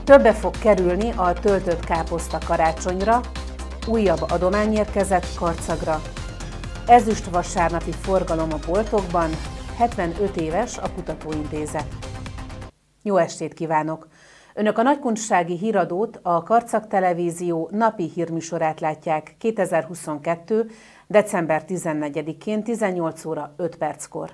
Többe fog kerülni a töltött káposzta karácsonyra, újabb adomány érkezett Karcagra. Ezüst vasárnapi forgalom a boltokban, 75 éves a Kutatóintézet. Jó estét kívánok! Önök a Nagykunsági Híradót, a Karcag Televízió napi hírműsorát látják 2022. december 14-én 18 óra 5 perckor.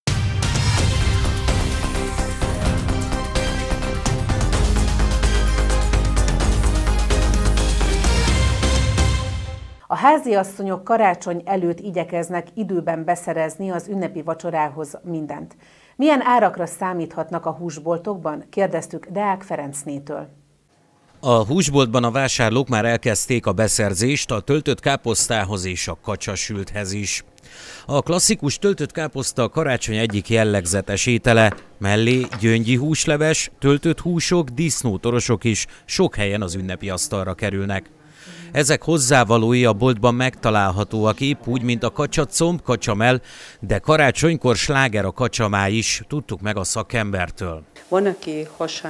A háziasszonyok karácsony előtt igyekeznek időben beszerezni az ünnepi vacsorához mindent. Milyen árakra számíthatnak a húsboltokban? Kérdeztük Deák Ferencnétől. A húsboltban a vásárlók már elkezdték a beszerzést a töltött káposztához és a kacsasülthez is. A klasszikus töltött káposzta a karácsony egyik jellegzetes étele, mellé gyöngyi húsleves, töltött húsok, disznótorosok is sok helyen az ünnepi asztalra kerülnek. Ezek hozzávalói a boltban megtalálhatóak épp úgy, mint a kacsacomb, kacsamell, de karácsonykor sláger a kacsamá is, tudtuk meg a szakembertől. Van, aki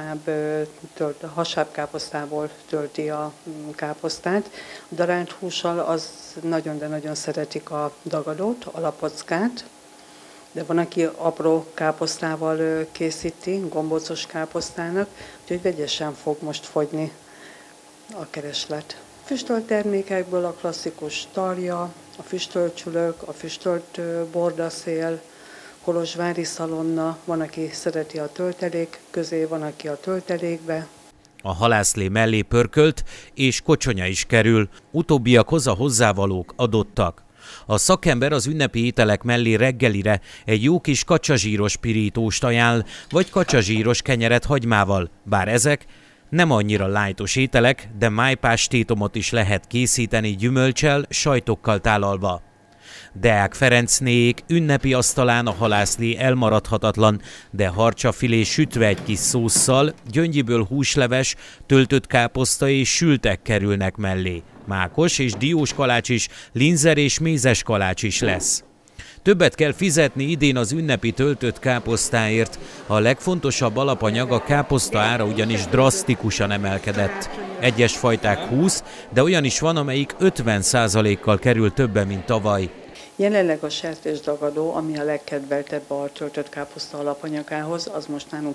hasábkáposztából tölti a káposztát, darált hússal az nagyon, de nagyon szeretik a dagadót, a lapockát, de van, aki apró káposztával készíti, gombócos káposztának, úgyhogy vegyesen fog most fogyni a kereslet. Füstölt termékekből a klasszikus tarja, a füstölt csülök, a füstölt bordaszél, kolozsvári szalonna, van, aki szereti a töltelék közé, van, aki a töltelékbe. A halászlé mellé pörkölt és kocsonya is kerül, utóbbiakhoz a hozzávalók adottak. A szakember az ünnepi ételek mellé reggelire egy jó kis kacsazsíros pirítóst ajánl, vagy kacsazsíros kenyeret hagymával, bár ezek nem annyira lájtos ételek, de májpástétomot is lehet készíteni gyümölccsel, sajtokkal tálalva. Deák Ferencnék ünnepi asztalán a halászlé elmaradhatatlan, de harcsafilé sütve egy kis szósszal, gyöngyiből húsleves, töltött káposzta és sültek kerülnek mellé. Mákos és diós kalács is, linzer és mézes kalács is lesz. Többet kell fizetni idén az ünnepi töltött káposztáért. A legfontosabb alapanyag, a káposzta ára ugyanis drasztikusan emelkedett. Egyes fajták 20, de olyan is van, amelyik 50%-kal kerül többen, mint tavaly. Jelenleg a sertésdagadó, ami a legkedveltebb a töltött káposzta alapanyagához, az most nálunk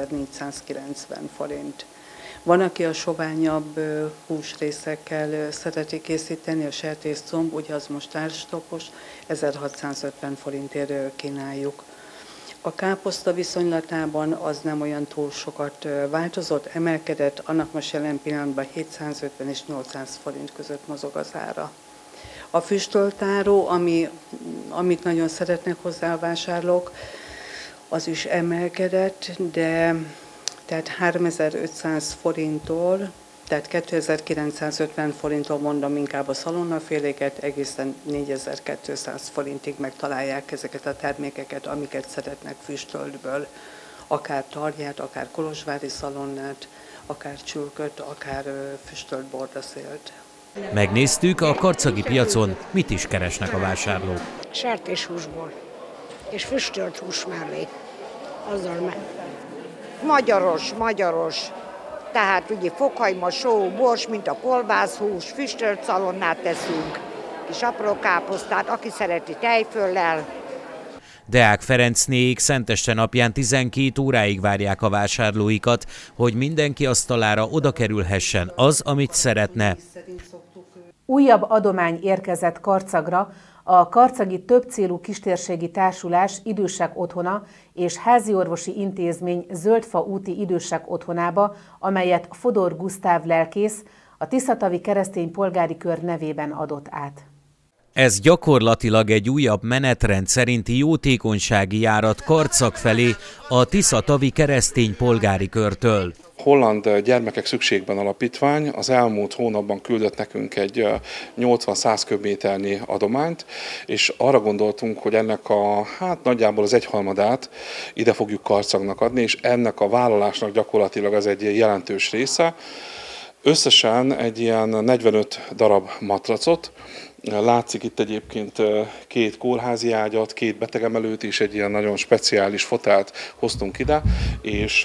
2490 forint. Van, aki a soványabb húsrészekkel szereti készíteni, a sertészcomb, ugye az most árstopos, 1650 forintért kínáljuk. A káposzta viszonylatában az nem olyan túl sokat változott, emelkedett, annak most jelen pillanatban 750 és 800 forint között mozog az ára. A füstöltáró, amit nagyon szeretnek hozzá a vásárlók, az is emelkedett, de tehát 3500 forinttól, tehát 2950 forinttól mondom inkább a szalonnaféléket, egészen 4200 forintig megtalálják ezeket a termékeket, amiket szeretnek füstöltből, akár tarját, akár kolozsvári szalonnát, akár csülköt, akár füstölt bordaszélt. Megnéztük a karcagi piacon, mit is keresnek a vásárlók. Sertéshúsból és füstölt hús mellé. Azzal meg. Magyaros. Tehát ugye fokhagyma, só, bors, mint a kolbászhús, füstölt szalonnát teszünk, kis apró káposztát, aki szereti tejföllel. Deák Ferencnék Szenteste napján 12 óráig várják a vásárlóikat, hogy mindenki asztalára oda kerülhessen az, amit szeretne. Újabb adomány érkezett Karcagra. A Karcagi Többcélú Kistérségi Társulás Idősek Otthona és Háziorvosi Intézmény Zöldfa úti idősek otthonába, amelyet Fodor Gusztáv lelkész a Tiszatavi Keresztény Polgári Kör nevében adott át. Ez gyakorlatilag egy újabb menetrend szerinti jótékonysági járat Karcag felé a Tiszatavi Keresztény Polgári Körtől. Holland Gyermekek Szükségben Alapítvány az elmúlt hónapban küldött nekünk egy 80-100 köbméternyi adományt, és arra gondoltunk, hogy ennek nagyjából az egyharmadát ide fogjuk Karcagnak adni, és ennek a vállalásnak gyakorlatilag ez egy jelentős része. Összesen egy ilyen 45 darab matracot, Látszik itt egyébként 2 kórházi ágyat, 2 betegemelőt és egy ilyen nagyon speciális fotelt hoztunk ide, és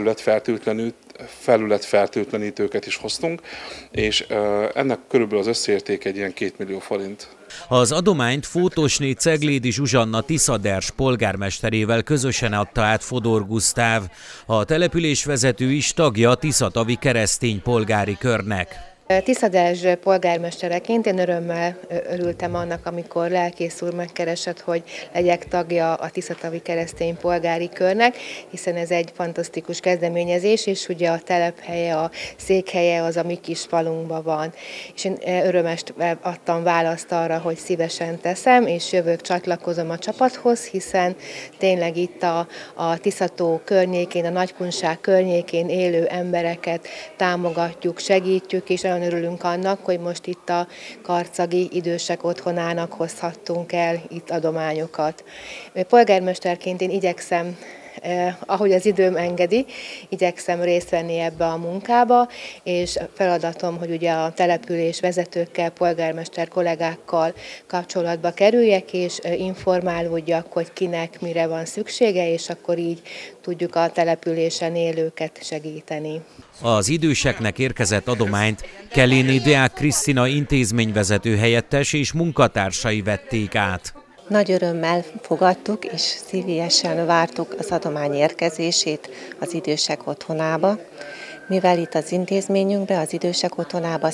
felületfertőtlenítőket is hoztunk, és ennek körülbelül az összérték egy ilyen 2 millió forint. Az adományt Fótosné Ceglédi Zsuzsanna Tiszaders polgármesterével közösen adta át Fodor Gusztáv. A településvezető is tagja a Tiszatavi keresztény polgári körnek. Tiszaders polgármestereként én örömmel örültem annak, amikor lelkész úr megkeresett, hogy legyek tagja a Tiszatavi keresztény polgári körnek, hiszen ez egy fantasztikus kezdeményezés, és ugye a telephelye, a székhelye az a mi kis falunkban van. És én örömest adtam választ arra, hogy szívesen teszem, és jövök, csatlakozom a csapathoz, hiszen tényleg itt a Tiszató környékén, a Nagykunság környékén élő embereket támogatjuk, segítjük, és örülünk annak, hogy most itt a karcagi idősek otthonának hozhattunk el itt adományokat. Polgármesterként én igyekszem, ahogy az időm engedi, igyekszem részt venni ebbe a munkába, és feladatom, hogy ugye a település vezetőkkel, polgármester kollégákkal kapcsolatba kerüljek, és informálódjak, hogy kinek mire van szüksége, és akkor így tudjuk a településen élőket segíteni. Az időseknek érkezett adományt Kelléné Deák Krisztina intézményvezető helyettes és munkatársai vették át. Nagy örömmel fogadtuk és szívélyesen vártuk az adomány érkezését az idősek otthonába, mivel itt az intézményünkben, az idősek otthonába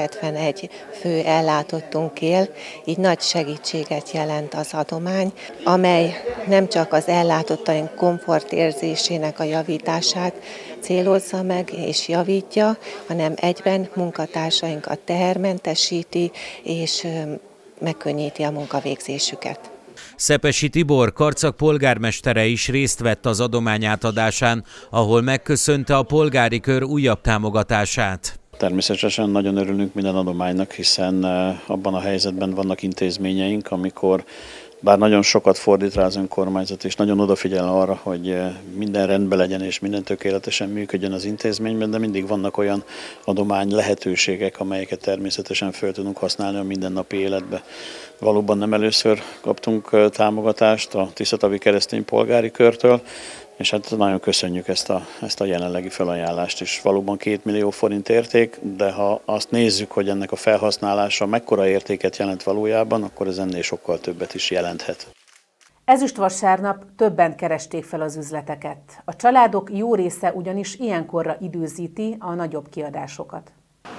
171 fő ellátottunk él, így nagy segítséget jelent az adomány, amely nem csak az ellátottaink komfortérzésének a javítását célozza meg és javítja, hanem egyben munkatársainkat tehermentesíti és megkönnyíti a munkavégzésüket. Szepesi Tibor, Karcag polgármestere is részt vett az adomány átadásán, ahol megköszönte a polgári kör újabb támogatását. Természetesen nagyon örülünk minden adománynak, hiszen abban a helyzetben vannak intézményeink, amikor bár nagyon sokat fordít rá az önkormányzat, és nagyon odafigyel arra, hogy minden rendben legyen és minden tökéletesen működjön az intézményben, de mindig vannak olyan adomány lehetőségek, amelyeket természetesen fel tudunk használni a mindennapi életbe. Valóban nem először kaptunk támogatást a Tiszatavi keresztény polgári körtől, és hát nagyon köszönjük ezt a jelenlegi felajánlást is. Valóban 2 millió forint érték, de ha azt nézzük, hogy ennek a felhasználása mekkora értéket jelent valójában, akkor ez ennél sokkal többet is jelenthet. Ezüstvasárnap többen keresték fel az üzleteket. A családok jó része ugyanis ilyenkorra időzíti a nagyobb kiadásokat.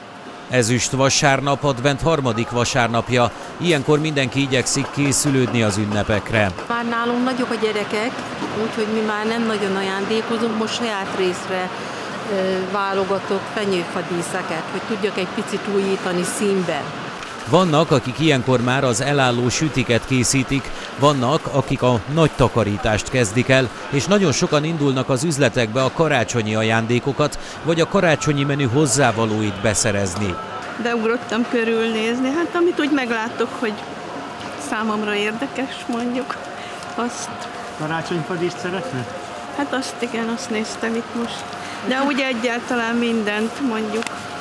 Ezüstvasárnap advent 3. vasárnapja, ilyenkor mindenki igyekszik készülődni az ünnepekre. Már nálunk nagyok a gyerekek, úgyhogy mi már nem nagyon ajándékozunk, most saját részre válogatok fenyőfadíszeket, hogy tudjak egy picit újítani színben. Vannak, akik ilyenkor már az elálló sütiket készítik, vannak, akik a nagy takarítást kezdik el, és nagyon sokan indulnak az üzletekbe a karácsonyi ajándékokat, vagy a karácsonyi menü hozzávalóit beszerezni. Beugrottam körülnézni, hát amit úgy meglátok, hogy számomra érdekes, mondjuk, azt... Karácsonyfadíszt szeretne? Hát azt igen, azt néztem itt most. De úgy egyáltalán mindent, mondjuk...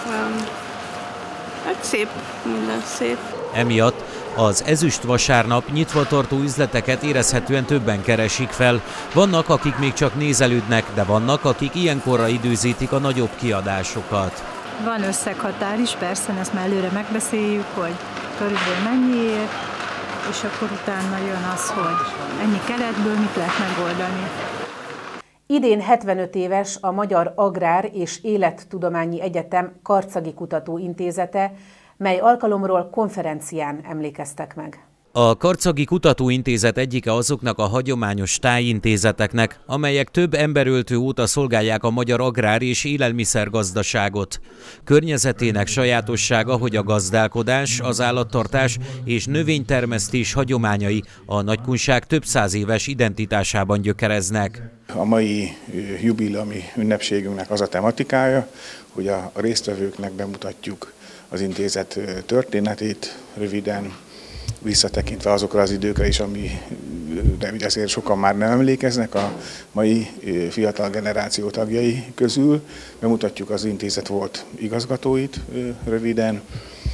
Hát szép, minden szép. Emiatt az ezüstvasárnap nyitva tartó üzleteket érezhetően többen keresik fel. Vannak, akik még csak nézelődnek, de vannak, akik ilyenkorra időzítik a nagyobb kiadásokat. Van összeghatár is, persze, ezt már előre megbeszéljük, hogy körülbelül mennyiért, és akkor utána jön az, hogy ennyi keretből mit lehet megoldani. Idén 75 éves a Magyar Agrár és Élettudományi Egyetem Karcagi Kutatóintézete, mely alkalomról konferencián emlékeztek meg. A Karcagi Kutatóintézet egyike azoknak a hagyományos tájintézeteknek, amelyek több emberöltő óta szolgálják a magyar agrár- és élelmiszergazdaságot. Környezetének sajátossága, hogy a gazdálkodás, az állattartás és növénytermesztés hagyományai a Nagykunság több száz éves identitásában gyökereznek. A mai jubileumi ünnepségünknek az a tematikája, hogy a résztvevőknek bemutatjuk az intézet történetét, röviden visszatekintve azokra az időkre is, de azért sokan már nem emlékeznek a mai fiatal generáció tagjai közül. Bemutatjuk az intézet volt igazgatóit röviden,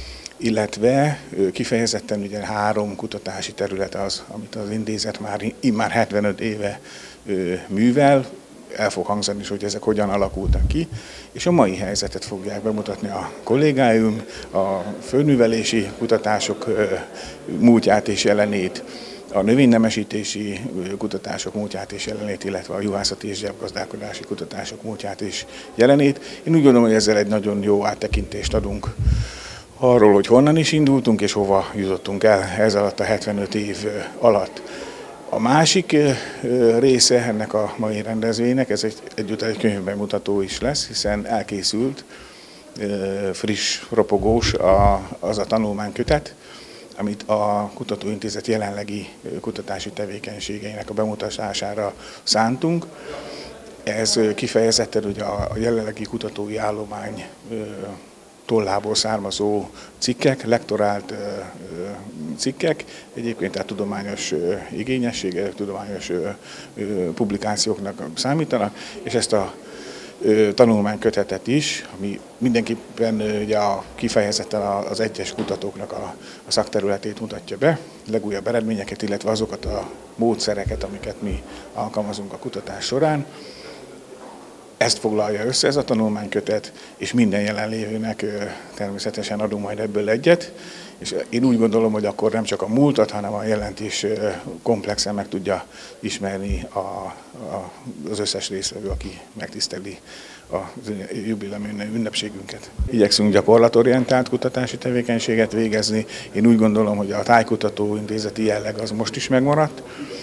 illetve kifejezetten ugye 3 kutatási terület az, amit az intézet már 75 éve művel. El fog hangzani is, hogy ezek hogyan alakultak ki, és a mai helyzetet fogják bemutatni a kollégáim, a földművelési kutatások múltját és jelenét, a növénynemesítési kutatások múltját és jelenét, illetve a juhászati és zsebgazdálkodási kutatások múltját és jelenét. Én úgy gondolom, hogy ezzel egy nagyon jó áttekintést adunk arról, hogy honnan is indultunk és hova jutottunk el ez alatt a 75 év alatt. A másik része ennek a mai rendezvénynek, ez egyúttal egy könyvbemutató is lesz, hiszen elkészült friss, ropogós az a tanulmánykötet, amit a Kutatóintézet jelenlegi kutatási tevékenységeinek a bemutatására szántunk. Ez kifejezetten ugye a jelenlegi kutatói állomány tollából származó cikkek, lektorált cikkek, egyébként tehát tudományos igényessége, tudományos publikációknak számítanak, és ezt a tanulmánykötetet is, ami mindenképpen ugye kifejezetten az egyes kutatóknak a szakterületét mutatja be, legújabb eredményeket, illetve azokat a módszereket, amiket mi alkalmazunk a kutatás során. Ezt foglalja össze ez a tanulmánykötet, és minden jelenlévőnek természetesen adunk majd ebből egyet, és én úgy gondolom, hogy akkor nem csak a múltat, hanem a jelent is komplexen meg tudja ismerni az összes résztvevő, aki megtiszteli a jubileumi ünnepségünket. Igyekszünk gyakorlatorientált kutatási tevékenységet végezni. Én úgy gondolom, hogy a tájkutató intézeti jelleg az most is megmaradt.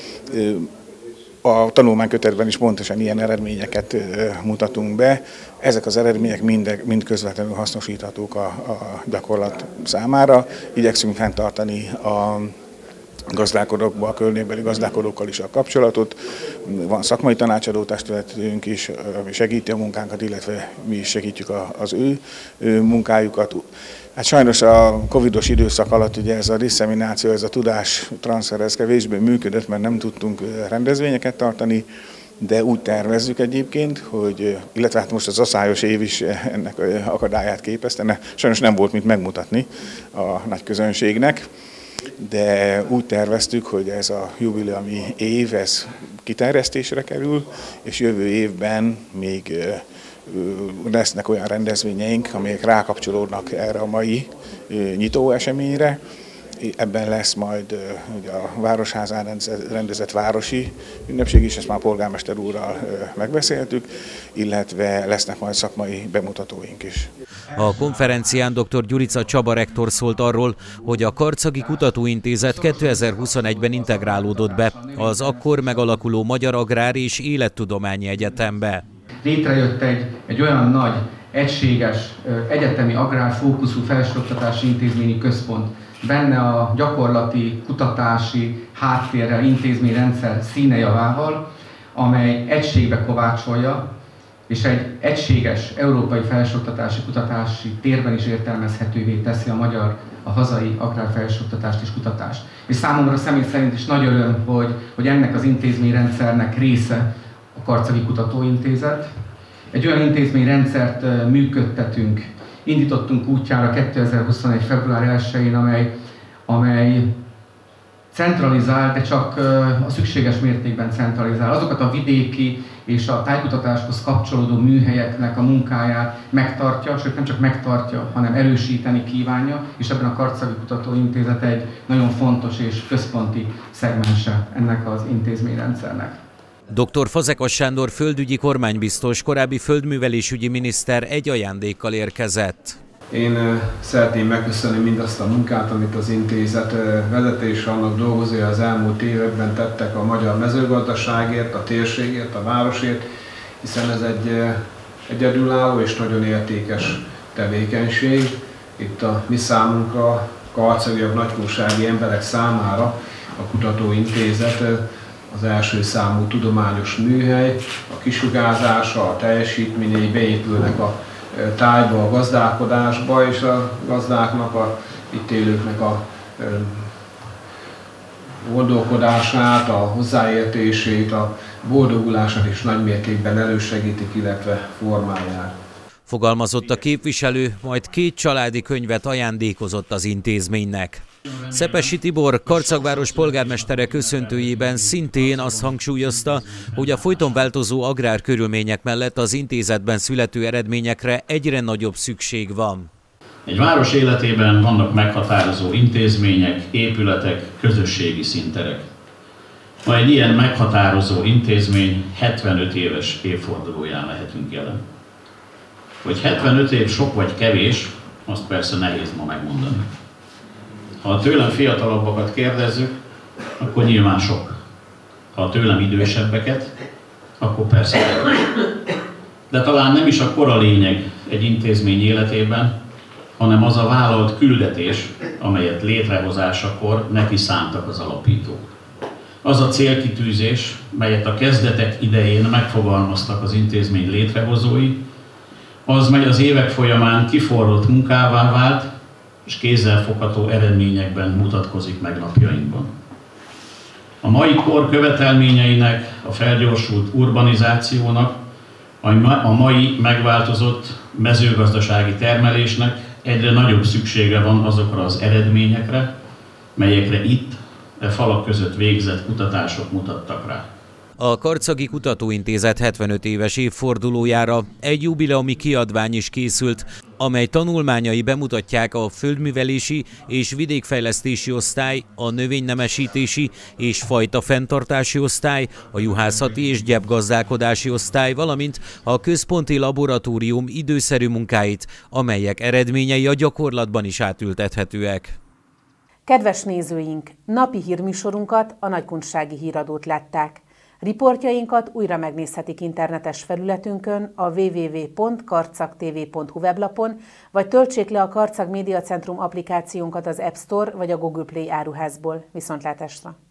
A tanulmánykötetben is pontosan ilyen eredményeket mutatunk be. Ezek az eredmények mind közvetlenül hasznosíthatók a gyakorlat számára. Igyekszünk fenntartani a gazdálkodókba, a környékbeli gazdálkodókkal is a kapcsolatot. Van szakmai tanácsadó testületünk is, ami segíti a munkánkat, illetve mi is segítjük az ő munkájukat. Hát sajnos a covidos időszak alatt ugye ez a disszemináció, ez a tudástranszfer, ez kevésbé működött, mert nem tudtunk rendezvényeket tartani, de úgy tervezzük egyébként, hogy, illetve hát most az aszályos év is ennek akadályát képezte, sajnos nem volt mit megmutatni a nagy közönségnek, de úgy terveztük, hogy ez a jubileumi év, ez kiterjesztésre kerül, és jövő évben még lesznek olyan rendezvényeink, amelyek rákapcsolódnak erre a mai nyitó eseményre. Ebben lesz majd ugye a Városházán rendezett városi ünnepség is, ezt már a polgármester úrral megbeszéltük, illetve lesznek majd szakmai bemutatóink is. A konferencián dr. Gyurica Csaba rektor szólt arról, hogy a Karcagi Kutatóintézet 2021-ben integrálódott be az akkor megalakuló Magyar Agrár és Élettudományi Egyetembe. Létrejött egy olyan nagy, egységes, egyetemi agrárfókuszú felsőoktatási intézményi központ, benne a gyakorlati, kutatási háttérrel, intézményrendszer színejavával, amely egységbe kovácsolja, és egy egységes európai felsőoktatási kutatási térben is értelmezhetővé teszi a hazai agrárfelsőoktatást és kutatást. És számomra személy szerint is nagy öröm, hogy ennek az intézményrendszernek része a Karcagi Kutatóintézet. Egy olyan intézményrendszert működtetünk, indítottunk útjára 2021. február 1-én, amely centralizál, de csak a szükséges mértékben centralizál. Azokat a vidéki és a tájkutatáshoz kapcsolódó műhelyeknek a munkáját megtartja, sőt nem csak megtartja, hanem erősíteni kívánja, és ebben a Karcagi Kutatóintézet egy nagyon fontos és központi szegmense ennek az intézményrendszernek. Dr. Fazekas Sándor földügyi kormánybiztos, korábbi földművelésügyi miniszter egy ajándékkal érkezett. Én szeretném megköszönni mindazt a munkát, amit az intézet vezetése, annak dolgozója az elmúlt években tettek a magyar mezőgazdaságért, a térségért, a városért, hiszen ez egy egyedülálló és nagyon értékes tevékenység. Itt a mi számunkra, karcagiak, nagykósági emberek számára a Kutatóintézet az első számú tudományos műhely, a kisugárzása, a teljesítményei beépülnek a tájba, a gazdálkodásba, és a gazdáknak, itt élőknek a gondolkodását, a hozzáértését, a boldogulását is nagymértékben elősegítik, illetve formálják. fogalmazott a képviselő, majd 2 családi könyvet ajándékozott az intézménynek. Szepessy Tibor, Karcagváros polgármestere köszöntőjében szintén azt hangsúlyozta, hogy a folyton változó agrárkörülmények mellett az intézetben születő eredményekre egyre nagyobb szükség van. Egy város életében vannak meghatározó intézmények, épületek, közösségi színterek. Ma egy ilyen meghatározó intézmény 75 éves évfordulóján lehetünk jelen. Hogy 75 év sok vagy kevés, azt persze nehéz ma megmondani. Ha a tőlem fiatalabbakat kérdezzük, akkor nyilván sok. Ha a tőlem idősebbeket, akkor persze kevés. De talán nem is a kor a lényeg egy intézmény életében, hanem az a vállalt küldetés, amelyet létrehozásakor neki szántak az alapítók. Az a célkitűzés, melyet a kezdetek idején megfogalmaztak az intézmény létrehozói, az mely az évek folyamán kiforrott munkává vált, és kézzelfogható eredményekben mutatkozik meg napjainkban. A mai kor követelményeinek, a felgyorsult urbanizációnak, a mai megváltozott mezőgazdasági termelésnek egyre nagyobb szüksége van azokra az eredményekre, melyekre itt, e falak között végzett kutatások mutattak rá. A Karcagi Kutatóintézet 75 éves évfordulójára egy jubileumi kiadvány is készült, amely tanulmányai bemutatják a földművelési és vidékfejlesztési osztály, a növénynemesítési és fajtafenntartási osztály, a juhászati és gyepgazdálkodási osztály, valamint a központi laboratórium időszerű munkáit, amelyek eredményei a gyakorlatban is átültethetőek. Kedves nézőink, napi hírműsorunkat, a Nagykunsági Híradót látták. Riportjainkat újra megnézhetik internetes felületünkön, a www.karcagtv.hu weblapon, vagy töltsék le a Karcag Média Centrum applikációnkat az App Store vagy a Google Play áruházból. Viszontlátásra!